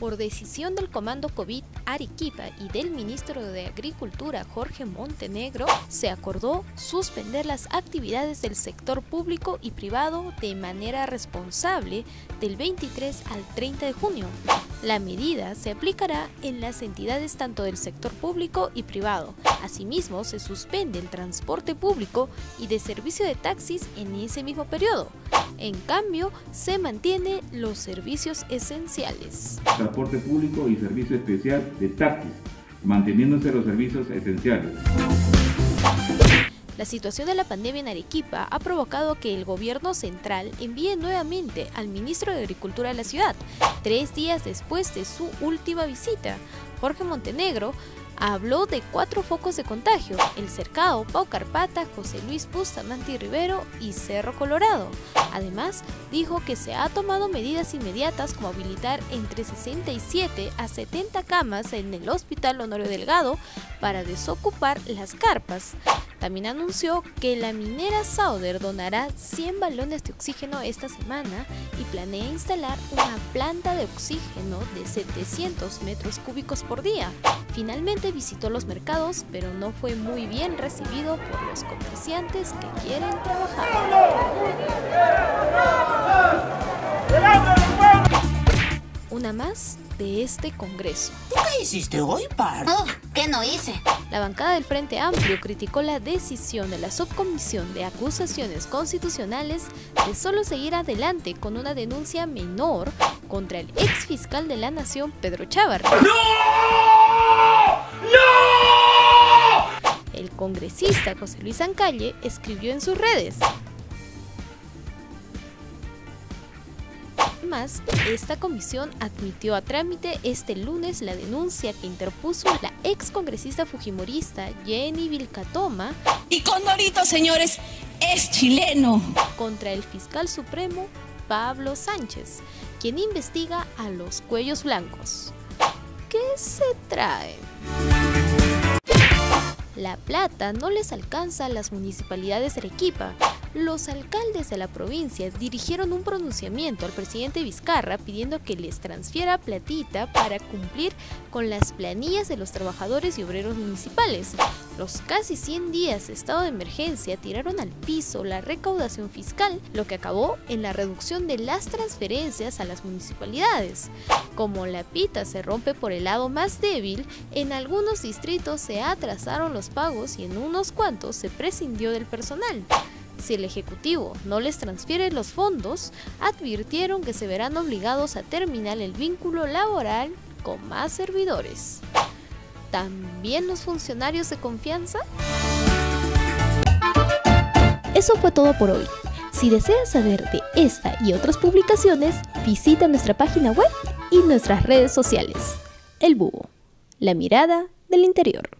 Por decisión del Comando COVID Arequipa y del Ministro de Agricultura Jorge Montenegro, se acordó suspender las actividades del sector público y privado de manera responsable del 23 al 30 de junio. La medida se aplicará en las entidades tanto del sector público y privado. Asimismo, se suspende el transporte público y de servicio de taxis en ese mismo periodo. En cambio, se mantienen los servicios esenciales. Transporte público y servicio especial de taxis, manteniéndose los servicios esenciales. La situación de la pandemia en Arequipa ha provocado que el gobierno central envíe nuevamente al ministro de Agricultura a la ciudad, 3 días después de su última visita. Jorge Montenegro habló de 4 focos de contagio: El Cercado, Pau Carpata, José Luis Bustamante Rivero y Cerro Colorado. Además, dijo que se ha tomado medidas inmediatas como habilitar entre 67 a 70 camas en el Hospital Honorio Delgado para desocupar las carpas. También anunció que la minera Sauder donará 100 balones de oxígeno esta semana y planea instalar una planta de oxígeno de 700 metros cúbicos por día. Finalmente visitó los mercados, pero no fue muy bien recibido por los comerciantes que quieren trabajar. Una más de este Congreso. ¿Qué hiciste hoy, Par? ¿Qué no hice? La bancada del Frente Amplio criticó la decisión de la Subcomisión de Acusaciones Constitucionales de solo seguir adelante con una denuncia menor contra el ex fiscal de la Nación, Pedro Chávarri. El congresista José Luis Ancalle escribió en sus redes: Además, esta comisión admitió a trámite este lunes la denuncia que interpuso la ex congresista fujimorista Jenny Vilcatoma, Y Condorito, señores, es chileno, contra el fiscal supremo Pablo Sánchez, quien investiga a los cuellos blancos. ¿Qué se trae? La plata no les alcanza a las municipalidades de Arequipa. Los alcaldes de la provincia dirigieron un pronunciamiento al presidente Vizcarra pidiendo que les transfiera platita para cumplir con las planillas de los trabajadores y obreros municipales. Los casi 100 días de estado de emergencia tiraron al piso la recaudación fiscal, lo que acabó en la reducción de las transferencias a las municipalidades. Como la pita se rompe por el lado más débil, en algunos distritos se atrasaron los pagos y en unos cuantos se prescindió del personal. Si el Ejecutivo no les transfiere los fondos, advirtieron que se verán obligados a terminar el vínculo laboral con más servidores. ¿También los funcionarios de confianza? Eso fue todo por hoy. Si deseas saber de esta y otras publicaciones, visita nuestra página web y nuestras redes sociales. El Búho, la mirada del interior.